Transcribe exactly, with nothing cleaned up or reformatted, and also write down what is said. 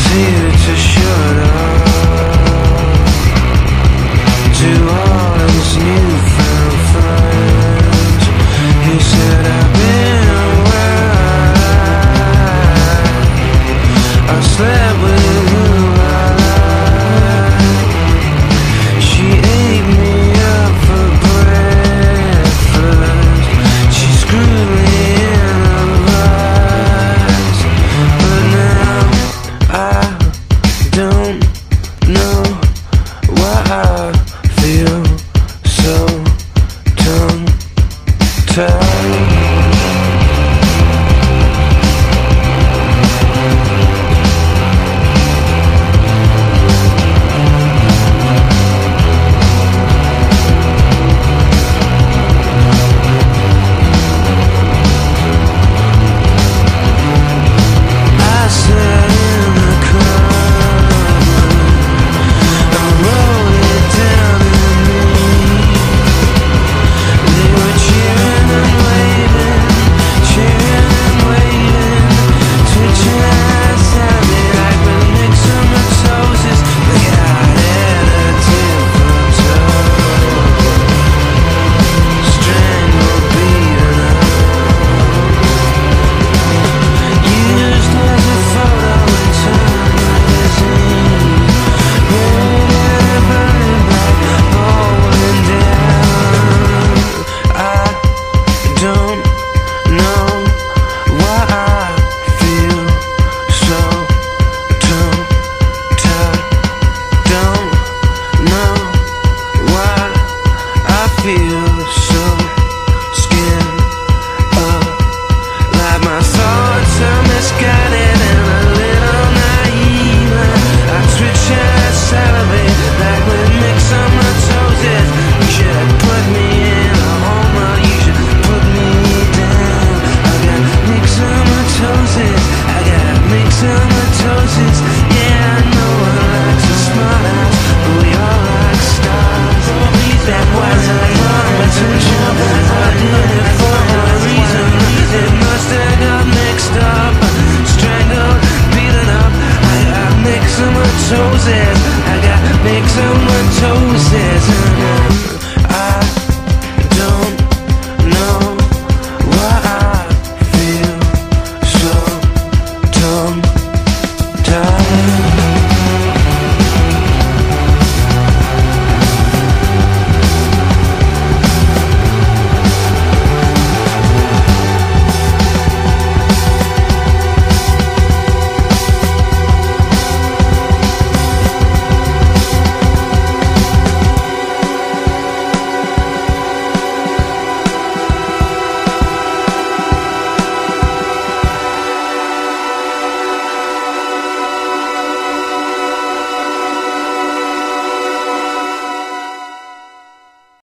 here to shut up to all his newfound friends. He said, I've been where I, I slept with who I like. She ate me up for breakfast. She screwed me in the vice. But now I don't know why I feel so tongue-tied. I got mixed on my toes.